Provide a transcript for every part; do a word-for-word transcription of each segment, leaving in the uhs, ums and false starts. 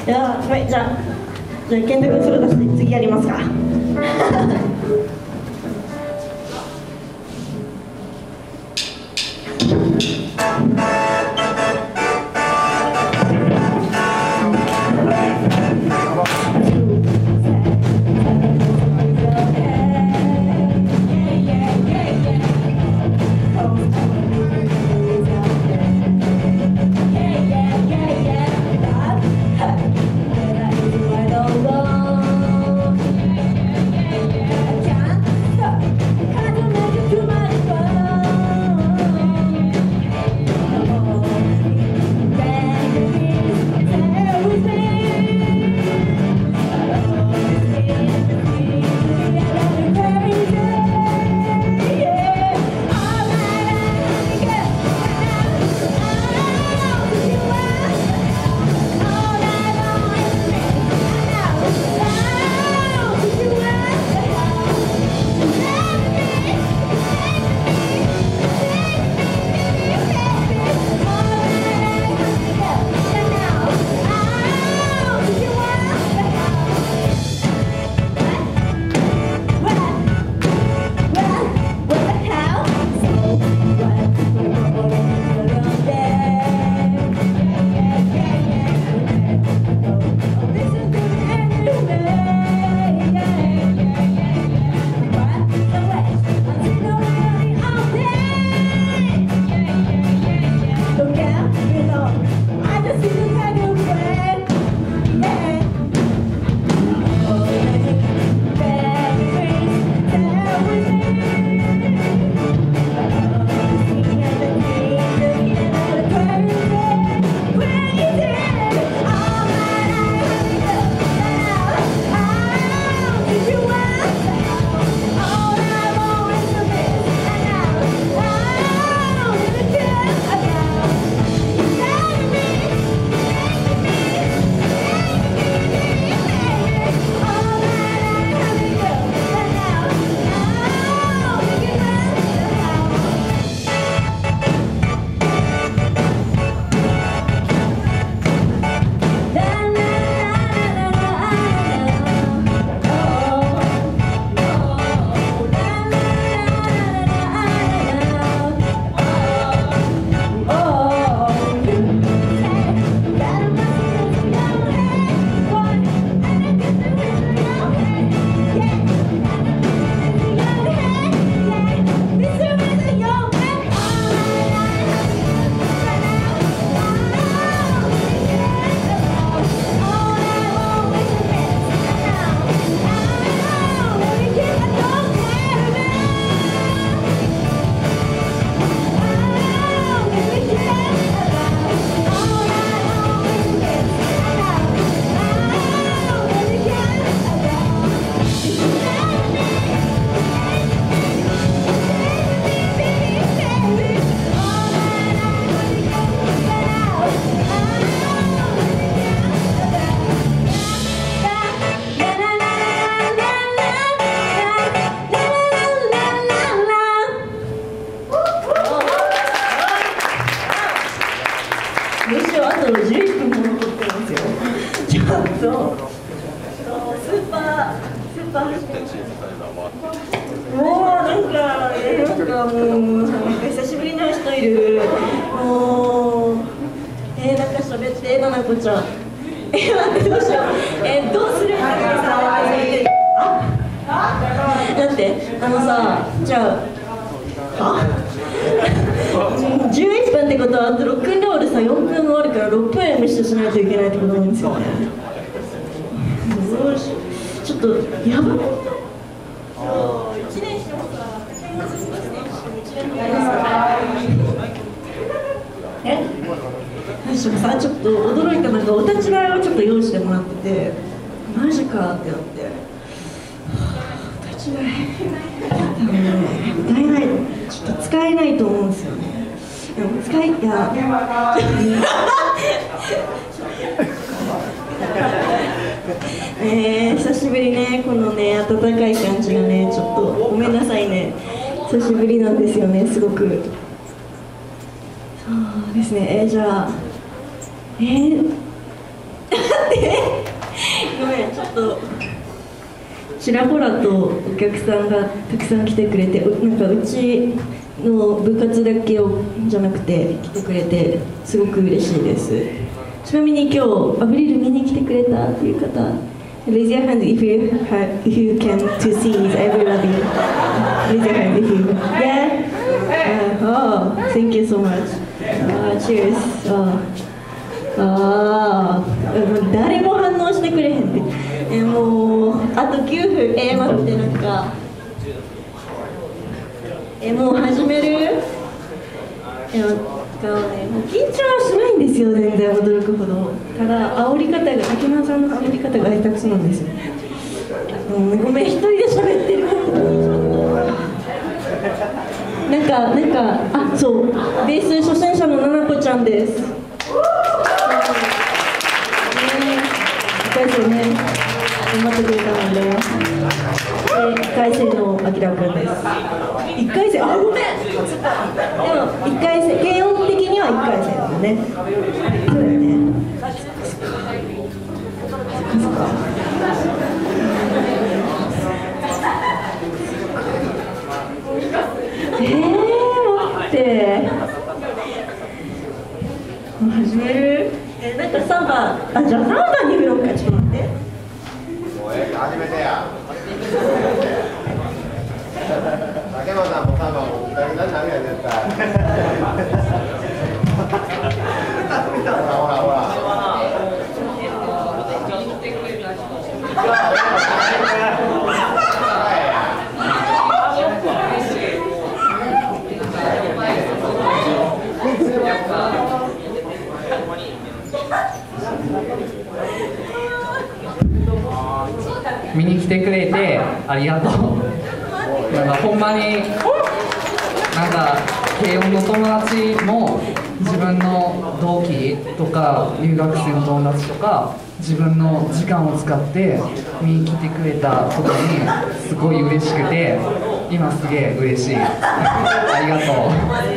いやはい、じゃあじゃあ健太君それ出して次やりますかえー、久しぶりね、このね、温かい感じがね、ちょっとごめんなさいね、久しぶりなんですよね、すごく。そうですね、えー、じゃあ、えー、 ごめん、ちょっとちらほらとお客さんがたくさん来てくれて、なんかうちの部活だけをじゃなくて来てくれてすごく嬉しいです。ちなみに今日アブリル見に来てくれたっていう方、Raise your hand if you have, if you can to see everybody. Raise your hand if you. Yeah. Uh, oh, thank you so much. Uh, cheers. Uh, ああ、誰も反応してくれへんって。えもうあときゅうふん。えー、待って、なんかえもう始める？えなんかね、もう緊張はしないんですよ、全然驚くほど。ただ煽り方が、竹村さんの煽り方が下手くそなんですよ。うん、ごめん、一人で喋ってる。なんかなんかあ、そう、ベース初心者のななこちゃんです。いっかい生ね、頑張ってくれたので、いっかい生のあきらくんです。いっかい生、あ、ごめん。でもいっかい生、軽音的にはいっかい生だもんね。そうだよね。そっか。えー、待って。もう始める？え、なんかサンバ、あ、じゃあサンバに振ろうか、ちょっと待って。 もうええか、始めてや。竹野さんもサンバも二人なんなるやん、絶対。ほらほらほら。 見に来てくれてありがとう。なんかほんまになんか軽音の友達も自分の同期とか留学生の友達とか自分の時間を使って見に来てくれたことにすごい嬉しくて今すげえ嬉しい。ありがとう。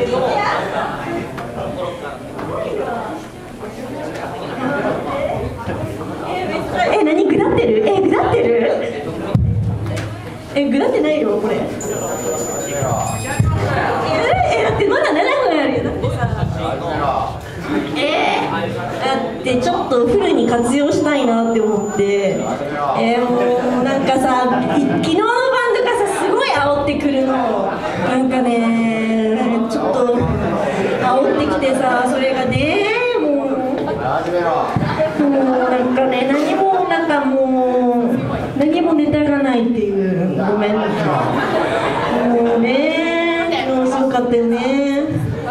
え、何ぐだってる？え、ぐだってる？え、ぐだってないよ、これ。え、え、だってまだななふんあるよ、だってさ。えー、だってちょっとフルに活用したいなって思って、えー、もうなんかさ、昨日のバンドがさ、すごい煽ってくるの。なんかね、ちょっと煽ってきてさ、それがね、もう。もうなんかね、何もなんかもう何もネタがないっていう、ごめんなさい。もうね、もうすごかったよね。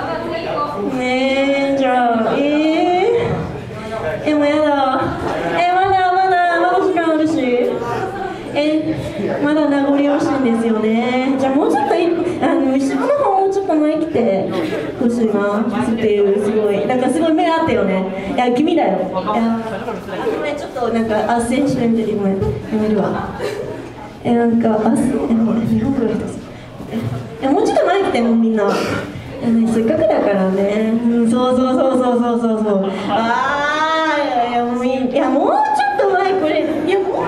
ねえ、じゃあ、えー、え、もうやだ。え、まだまだまだ時間あるし。え、まだ名残惜しいんですよね。じゃあもうちょっといあの後ろの方もうちょっと前来てほしいなっていう、すごいなんかすごい目あったよね。いや君だよ。いやごめん、ちょっとなんか斡旋してみて、ごめん、やめるわ。え、なんかあっ、え、日本語の人です。え、もうちょっと前来てもみんな。ね、せっかくだからね、うん、そうそうそうそうそうそうそう。ああ、いやもういやもうちょっと前これ、いやもう。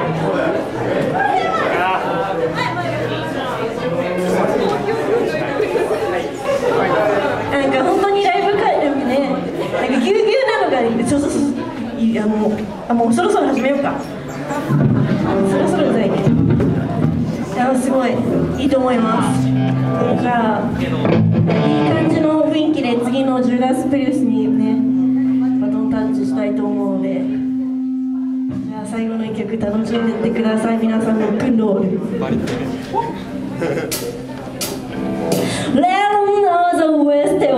なんか本当にライブ会でもね、なんかぎゅうぎゅうなのが、そうそうそう、いやもう、あ、もうそろそろ始めようか。そろそろじゃないけど。いやすごいいいと思います。だからいい感じの雰囲気で次のジュダス・プリウスにねバトンタッチしたいと思うので、じゃあ最後の一曲楽しんでってください。皆さんのロックンロール。Let them know the West